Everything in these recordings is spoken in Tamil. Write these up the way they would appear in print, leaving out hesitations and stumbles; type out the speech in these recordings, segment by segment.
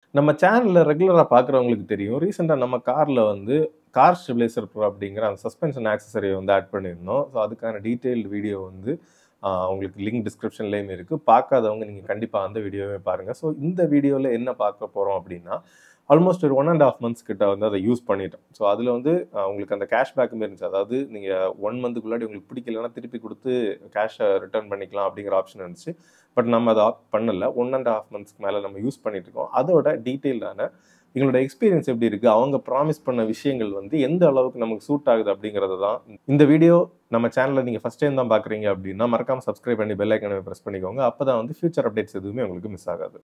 நம்ம சேனல்ல ரெகுலரா பார்க்குறவங்களுக்கு தெரியும். ரீசென்ட்டா நம்ம கார்ல வந்து கார் ஸ்டெபிலைசர் ப்ரோ அப்படிங்கிற அந்த சஸ்பென்ஷன் ஆக்சஸரிய வந்து ஆட் பண்ணியிருந்தோம். ஸோ அதுக்கான டீட்டெயில்டு வீடியோ வந்து உங்களுக்கு லிங்க் டிஸ்கிரிப்ஷன்லேயும் இருக்கு. பார்க்காதவங்க நீங்க கண்டிப்பா அந்த வீடியோவே பாருங்க. ஸோ இந்த வீடியோல என்ன பார்க்க போறோம் அப்படின்னா, ஆல்மோஸ்ட் ஒரு 1 1/2 மந்த்ஸ் கிட்ட வந்து அதை யூஸ் பண்ணிட்டோம். ஸோ அதில வந்து உங்களுக்கு அந்த கேஷ் பேக்கும் இருந்துச்சு. அதாவது நீங்க 1 மந்த்துக்குள்ளாடி உங்களுக்கு பிடிக்கலன்னா திருப்பி குடுத்து கேஷ ரிட்டர்ன் பண்ணிக்கலாம் அப்படிங்கிற ஆப்ஷன் இருந்துச்சு. பட் நம்ம அத பண்ணல. 1 1/2 மந்த்ஸ்க்கு மேல நம்ம யூஸ் பண்ணிட்டு இருக்கோம். அதோட டீட்டெயில்டான எங்களோட எக்ஸ்பீரியன்ஸ் எப்படி இருக்கு? அவங்க ப்ராமிஸ் பண்ண விஷயங்கள் வந்து எந்த அளவுக்கு நமக்கு சூட் ஆகுது அப்படிங்கிறது தான். இந்த வீடியோ நம்ம சேனல்ல நீங்க ஃபர்ஸ்ட் டைம் தான் பார்க்குறீங்க அப்படின்னா, மறக்காம சப்ஸ்கிரைப் பண்ணி பெல் ஐகானை பிரஸ் பண்ணிக்கோங்க. அப்பதான் வந்து ஃபியூச்சர் அப்டேட்ஸ் எதுவுமே உங்களுக்கு மிஸ் ஆகாது.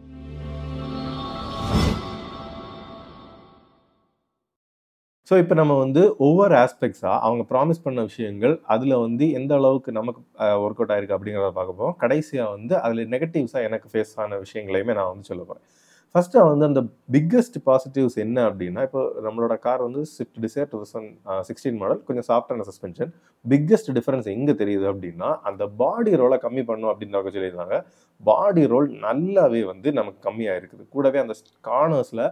ஸோ இப்போ நம்ம வந்து ஒவ்வொரு ஆஸ்பெக்ட்ஸா அவங்க ப்ராமிஸ் பண்ண விஷயங்கள், அதில வந்து எந்த அளவுக்கு நமக்கு ஒர்க் அவுட் ஆயிருக்கு அப்படிங்கிறத பார்க்க போறோம். கடைசியா வந்து அதில நெகட்டிவ்ஸா எனக்கு ஃபேஸ் ஆன விஷயங்களையுமே நான் வந்து சொல்லப் போறேன். ஃபர்ஸ்ட்டு வந்து அந்த பிக்கெஸ்ட் பாசிட்டிவ்ஸ் என்ன அப்படின்னா, இப்போ நம்மளோட கார் வந்து ஸ்விஃப்ட் டிசைர் 2016 மாடல். கொஞ்சம் சாஃப்ட்டான சஸ்பென்ஷன். பிக்கெஸ்ட் டிஃபரன்ஸ் எங்க தெரியுது அப்படின்னா, அந்த பாடி ரோல கம்மி பண்ணணும் அப்படின்னு சொல்லியிருந்தாங்க. பாடி ரோல் நல்லாவே வந்து நமக்கு கம்மியா இருக்குது. கூடவே அந்த கார்னர்ஸ்ல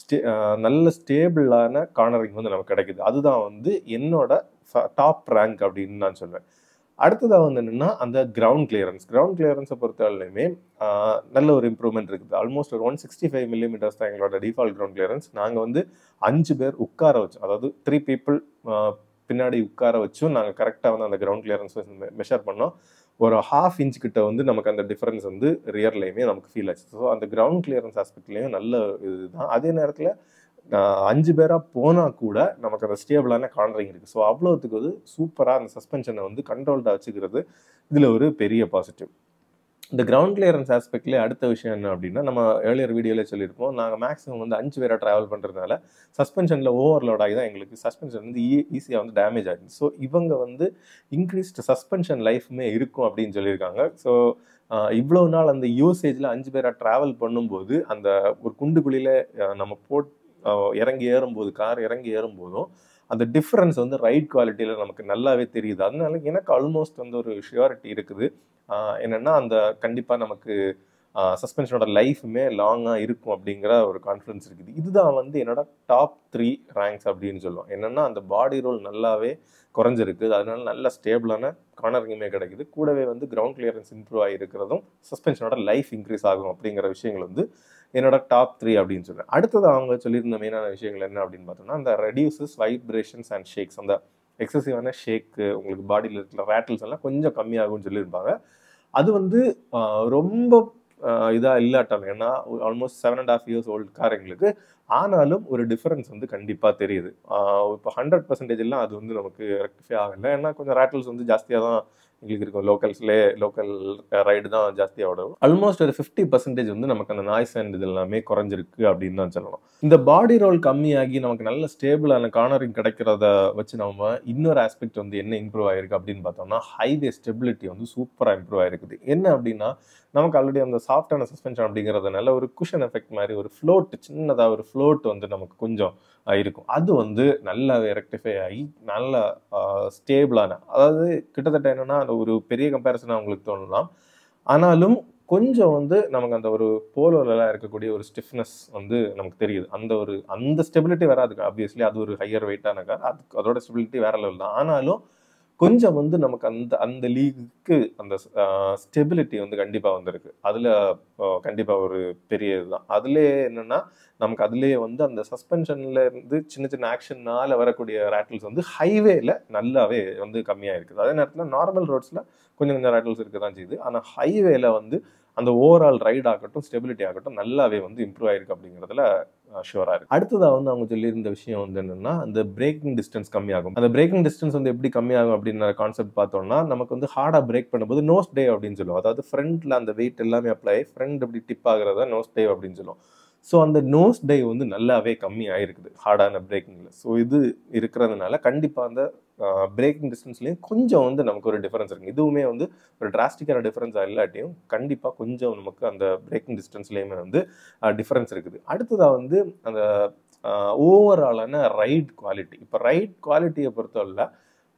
நல்ல ஸ்டேபிளான கார்னரிங் வந்து நமக்கு கிடைக்குது. அதுதான் வந்து என்னோட டாப் ரேங்க் அப்படின்னு நான் சொல்வேன். அடுத்ததா வந்து என்னன்னா, அந்த கிரவுண்ட் கிளியரன்ஸ். கிரவுண்ட் கிளியரன்ஸ பொறுத்தவரையிலுமே நல்ல ஒரு இம்ப்ரூவ்மென்ட் இருக்குது. ஆல்மோஸ்ட் ஒரு 165 மில்லிமீட்டர்ஸ் தான் எங்களோட டிஃபால்ட் கிரவுண்ட் கிளியரன்ஸ். நாங்க வந்து 5 பேர் உட்கார வச்சோம். அதாவது 3 பீப்பிள் பின்னாடி உட்கார வச்சும் நாங்க கரெக்ட்டா வந்து அந்த கிரவுண்ட் கிளியரன்ஸ் மெஷர் பண்ணோம். ஒரு 1/2 இன்ச் கிட்ட வந்து நமக்கு அந்த டிஃபரன்ஸ் வந்து ரியர்லயுமே நமக்கு ஃபீல் ஆச்சு. ஸோ அந்த கிரவுண்ட் கிளியரன்ஸ் ஆஸ்பெக்ட்லயும் நல்ல இதுதான். அதே நேரத்துல 5 பேரா போனா கூட நமக்கு அந்த ஸ்டேபிளான கார்னரிங் இருக்கு. ஸோ அவ்வளவுத்துக்கு வந்து சூப்பரா அந்த சஸ்பென்ஷனை வந்து கண்ட்ரோல்டா வச்சுக்கிறது இதுல ஒரு பெரிய பாசிட்டிவ். இந்த கிரவுண்ட் கிளியரன்ஸ் ஆஸ்பெக்ட்லேயே அடுத்த விஷயம் என்ன அப்படின்னா, நம்ம ஏர்லியர் வீடியோல சொல்லியிருப்போம். நாங்கள் மேக்ஸிமம் வந்து 5 பேரா டிராவல் பண்ணுறதுனால சஸ்பென்ஷனில் ஓவர்லோட் ஆகி தான் எங்களுக்கு சஸ்பென்ஷன் வந்து ஈஸியாக வந்து டேமேஜ் ஆகிடுது. ஸோ இவங்க வந்து இன்க்ரீஸ்டு சஸ்பென்ஷன் லைஃப்மே இருக்கும் அப்படின்னு சொல்லியிருக்காங்க. ஸோ இவ்வளவு நாள் அந்த யூசேஜில் 5 பேரா டிராவல் பண்ணும்போது அந்த ஒரு குண்டுக்குழியில நம்ம இறங்கி ஏறும்போது கார் இறங்கி ஏறும்போதும் அந்த டிஃப்ரென்ஸ் வந்து ரைட் குவாலிட்டியில் நமக்கு நல்லாவே தெரியுது. அதனால எனக்கு ஆல்மோஸ்ட் வந்து ஒரு ஷியூரிட்டி இருக்குது. என்னன்னா அந்த கண்டிப்பாக நமக்கு சஸ்பென்ஷனோட லைஃபுமே லாங்காக இருக்கும் அப்படிங்கிற ஒரு கான்ஃபிடன்ஸ் இருக்குது. இதுதான் வந்து என்னோட டாப் 3 ரேங்க்ஸ் அப்படின்னு சொல்லுவோம். என்னன்னா அந்த பாடி ரோல் நல்லாவே குறைஞ்சிருக்கு. அதனால நல்ல ஸ்டேபிளான கார்னரிங்குமே கிடைக்குது. கூடவே வந்து கிரவுண்ட் கிளியரன்ஸ் இம்ப்ரூவ் ஆகிருக்கிறதும் சஸ்பென்ஷனோட லைஃப் இன்க்ரீஸ் ஆகும் அப்படிங்கிற விஷயங்கள் வந்து என்னோட டாப் 3 அப்படின்னு சொல்றேன். அடுத்தது அவங்க சொல்லியிருந்த மெயினான விஷயங்கள் என்ன அப்படின்னு பார்த்தோம்னா, அந்த ரெடியூசஸ் வைப்ரேஷன்ஸ் அண்ட் ஷேக்ஸ். அந்த எக்ஸசிவான ஷேக்கு உங்களுக்கு பாடியில் இருக்கிற ரேட்டில்ஸ் எல்லாம் கொஞ்சம் கம்மியாகும்னு சொல்லியிருப்பாங்க. அது வந்து ரொம்ப இதா இல்லாட்டாலும், ஏன்னா ஆல்மோஸ்ட் 7.5 இயர்ஸ் ஓல்டு கார் எங்களுக்கு. ஆனாலும் ஒரு டிஃபரன்ஸ் வந்து கண்டிப்பா தெரியுது. இப்போ 100% எல்லாம் அது வந்து நமக்கு ரெக்டிஃபை ஆகல. ஏன்னா கொஞ்சம் ரேட்டில்ஸ் வந்து ஜாஸ்தியா தான் எங்களுக்கு இருக்கும். லோக்கல் ரைடு தான் ஜாஸ்தியா ஓடும். ஆல்மோஸ்ட் ஒரு 50% வந்து நமக்கு அந்த நாய்ஸ் அண்ட் இது எல்லாமே குறைஞ்சிருக்கு அப்படின்னு தான் சொல்லணும். இந்த பாடி ரோல் கம்மியாகி நமக்கு நல்ல ஸ்டேபிளான கார்னரிங் கிடைக்கிறத வச்சு நம்ம இன்னொரு ஆஸ்பெக்ட் வந்து என்ன இம்ப்ரூவ் ஆயிருக்கு அப்படின்னு பார்த்தோம்னா, ஹைவே ஸ்டெபிலிட்டி வந்து சூப்பரா இம்ப்ரூவ் ஆயிருக்குது. என்ன அப்படின்னா, நமக்கு ஆல்ரெடி அந்த சாஃப்டான சஸ்பென்ஷன் அப்படிங்கிறதுனால ஒரு குஷன் எஃபெக்ட் மாதிரி ஒரு ஃப்ளோட், சின்னதா ஒரு ஃப்ளோட் வந்து நமக்கு கொஞ்சம் இருக்கும். அது வந்து நல்லாவே ரெக்டிஃபை ஆகி நல்ல ஸ்டேபிளான, அதாவது கிட்டத்தட்ட என்னன்னா ஒரு பெரிய கம்பேரிசனா உங்களுக்கு தோணலாம். ஆனாலும் கொஞ்சம் வந்து நமக்கு அந்த ஒரு போலோலலாம் இருக்கக்கூடிய ஒரு ஸ்டிஃப்னஸ் வந்து நமக்கு தெரியுது. அந்த ஸ்டெபிலிட்டி வராது. ஆப்வியஸ்லி அது ஒரு ஹையர் வெயிட்டான கார். அதோட ஸ்டெபிலிட்டி வேற லெவல் தான். ஆனாலும் கொஞ்சம் வந்து நமக்கு அந்த அந்த லீகுக்கு அந்த ஸ்டெபிலிட்டி வந்து கண்டிப்பா வந்திருக்கு. அதுல கண்டிப்பா ஒரு பெரிய இதுதான். அதுலயே என்னன்னா, நமக்கு அதுலயே வந்து அந்த சஸ்பென்ஷன்ல இருந்து சின்ன சின்ன ஆக்ஷன்னால வரக்கூடிய ரேட்டில்ஸ் வந்து ஹைவேல நல்லாவே வந்து கம்மியா இருக்குது. அதே நேரத்துல நார்மல் ரோட்ஸ்ல கொஞ்சம் கொஞ்சம் ரேட்டில்ஸ் இருக்க தான் செய்யுது. ஆனா ஹைவேல வந்து அந்த ஓவரால் ரைட் ஆகட்டும், ஸ்டெபிலிட்டி ஆகட்டும் நல்லாவே வந்து இம்ப்ரூவ் ஆயிருக்கு அப்படிங்கிறதுல ஷுவரா இருக்கு. அடுத்ததா வந்து அவங்க சொல்லியிருந்த விஷயம் வந்து என்னன்னா, அந்த பிரேக்கிங் டிஸ்டன்ஸ் கம்மியாகும். அந்த பிரேக்கிங் டிஸ்டன்ஸ் வந்து எப்படி கம்மியாகும் அப்படின்ற கான்செப்ட் பார்த்தோம்னா, நமக்கு வந்து ஹார்டா பிரேக் பண்ணும்போது நோஸ் டேவ் அப்படின்னு சொல்லுவோம். அதாவது ஃப்ரண்ட்ல அந்த வெயிட் எல்லாமே அப்ளை, ஃப்ரண்ட் அப்படி டிப் ஆகுறத நோஸ் டேவ் அப்படின்னு சொல்லுவோம். ஸோ அந்த நோஸ் டைவ் வந்து நல்லாவே கம்மி ஆயிருக்குது ஹார்டான பிரேக்கிங்ல. ஸோ இது இருக்கிறதுனால கண்டிப்பா அந்த பிரேக்கிங் டிஸ்டன்ஸ்லயும் கொஞ்சம் வந்து நமக்கு ஒரு டிஃபரன்ஸ் இருக்கு. இதுவுமே வந்து ஒரு டிராஸ்டிக்கான டிஃபரன்ஸா இல்லாட்டியும் கண்டிப்பா கொஞ்சம் நமக்கு அந்த பிரேக்கிங் டிஸ்டன்ஸ்லயுமே வந்து டிஃபரன்ஸ் இருக்குது. அடுத்ததா வந்து அந்த ஓவராலான ரைட் குவாலிட்டி. இப்போ ரைட் குவாலிட்டியை பொறுத்தவரை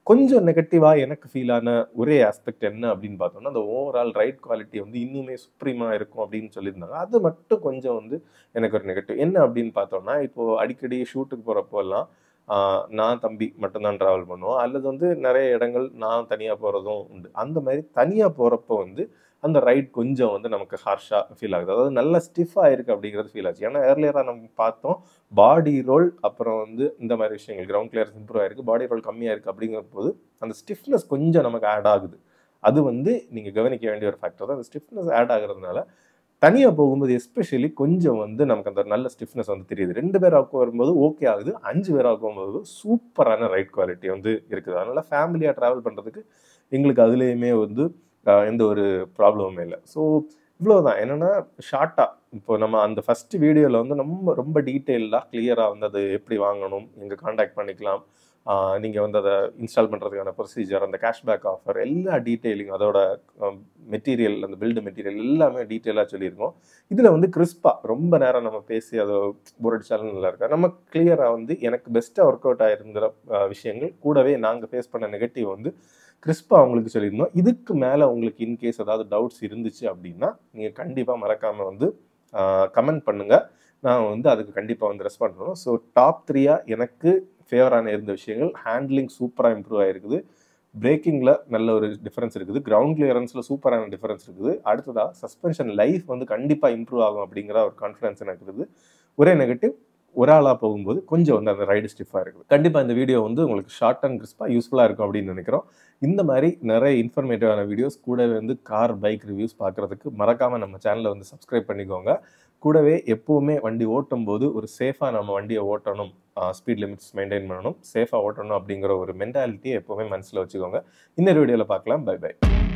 கொஞ்சம் நெகட்டிவா எனக்கு ஃபீல் ஆன ஒரே ஆஸ்பெக்ட் என்ன அப்படின்னு பார்த்தோம்னா, அந்த ஓவரால் ரைட் குவாலிட்டி வந்து இன்னுமே சுப்ரீமா இருக்கும் அப்படின்னு சொல்லியிருந்தாங்க. அது மட்டும் கொஞ்சம் வந்து எனக்கு ஒரு நெகட்டிவ். என்ன அப்படின்னு பார்த்தோம்னா, இப்போ அடிக்கடி ஷூட்டுக்கு போறப்போலாம் நான், தம்பி மட்டும் தான் டிராவல் பண்ணுவோம். அல்லது வந்து நெறைய இடங்கள் நான் தனியா போறதும் உண்டு. அந்த மாரி தனியா போறப்போ வந்து அந்த ரைட் கொஞ்சம் வந்து நமக்கு ஹார்ஷா ஃபீல் ஆகுது. அதாவது நல்ல ஸ்டிஃப்பா இருக்கு அப்படிங்கிறது ஃபீல் ஆச்சு. ஏன்னா ஏர்லியரா நம்ம பார்த்தோம், பாடி ரோல் அப்புறம் வந்து இந்த மாரி விஷயங்கள் கிரவுண்ட் கிளியரன்ஸ் இம்ப்ரூவ் ஆயிருக்கு, பாடி ரோல் கம்மியா இருக்கு அப்படிங்கும்போது அந்த ஸ்டிஃப்னஸ் கொஞ்சம் நமக்கு ஆட் ஆகுது. அது வந்து நீங்க கவனிக்க வேண்டிய ஒரு ஃபேக்டர் தான். அந்த ஸ்டிஃப்னஸ் ஆட் ஆகுறதுனால தனியா போகும்போது எஸ்பெஷலி கொஞ்சம் வந்து நமக்கு அந்த நல்ல ஸ்டிஃப்னஸ் வந்து தெரியுது. 2 பேரா வரும்போது ஓகே ஆகுது. 5 பேரா போகும்போது சூப்பரான ரைட் குவாலிட்டி வந்து இருக்குது. அதனால ஃபேமிலியா டிராவல் பண்றதுக்கு எங்களுக்கு அதுலயுமே வந்து எந்த ஒரு ப்ராப்ளமுமே இல்ல. ஸோ இவ்வளவுதான். என்னன்னா ஷார்ட்டா இப்போ நம்ம அந்த ஃபர்ஸ்ட் வீடியோல வந்து நம்ம ரொம்ப டீட்டெயில்டா கிளியரா வந்து அது எப்படி வாங்கணும், எங்க கான்டாக்ட் பண்ணிக்கலாம், நீங்க வந்து அதை இன்ஸ்டால் பண்றதுக்கான ப்ரொசீஜர், அந்த கேஷ்பேக் ஆஃபர் எல்லா டீட்டெயிலிங், அதோட மெட்டீரியல், அந்த பில்டு மெட்டீரியல் எல்லாமே டீட்டெயிலா சொல்லியிருக்கோம். இதுல வந்து கிறிஸ்பா ரொம்ப நேரம் நம்ம பேசி அதை போர் அடிச்சாலும் நல்லா இருக்கா, நம்ம கிளியரா வந்து எனக்கு பெஸ்டா ஒர்க் அவுட் ஆயிருந்த விஷயங்கள் கூடவே நாங்க ஃபேஸ் பண்ண நெகட்டிவ் வந்து கிறிஸ்பா உங்களுக்கு சொல்லியிருந்தோம். இதுக்கு மேல உங்களுக்கு இன்கேஸ் ஏதாவது டவுட்ஸ் இருந்துச்சு அப்படின்னா நீங்க கண்டிப்பா மறக்காம வந்து கமெண்ட் பண்ணுங்க. நான் வந்து அதுக்கு கண்டிப்பா வந்து ரெஸ்பாண்ட் பண்ணுவோம். ஸோ டாப் 3 எனக்கு ஃபேவரான இருந்த விஷயங்கள், ஹேண்ட்லிங் சூப்பரா இம்ப்ரூவ் ஆயிருக்குது, பிரேக்கிங்ல நல்ல ஒரு டிஃபரன்ஸ் இருக்குது, கிரவுண்ட் கிளியரன்ஸ்ல சூப்பரான டிஃபரன்ஸ் இருக்குது, அடுத்ததா சஸ்பென்ஷன் லைஃப் வந்து கண்டிப்பா இம்ப்ரூவ் ஆகும் அப்படிங்கிற ஒரு கான்ஃபிடன்ஸ் எனக்கு இருக்குது. ஒரே நெகட்டிவ், ஒரு ஆளா போகும்போது கொஞ்சம் வந்து அந்த ரைடு ஸ்டிஃபா இருக்குது. கண்டிப்பா இந்த வீடியோ வந்து உங்களுக்கு ஷார்ட் அண்ட் கிறிஸ்பா யூஸ்ஃபுல்லா இருக்கும் அப்படின்னு நினைக்கிறோம். இந்த மாதிரி நிறைய இன்ஃபர்மேட்டிவான வீடியோஸ் கூடவே வந்து கார் பைக் ரிவ்யூஸ் பார்க்கறதுக்கு மறக்காம நம்ம சேனலை வந்து சப்ஸ்கிரைப் பண்ணிக்கோங்க. கூடவே எப்பவுமே வண்டி ஓட்டும் போது ஒரு சேஃபா நம்ம வண்டியை ஓட்டணும், ஸ்பீட் லிமிட்ஸ் மெயின்டைன் பண்ணணும், சேஃபா ஓட்டணும் அப்படிங்கிற ஒரு மென்டாலிட்டியை எப்பவுமே மனசுல வச்சுக்கோங்க. இன்னொரு வீடியோல பார்க்கலாம். Bye by.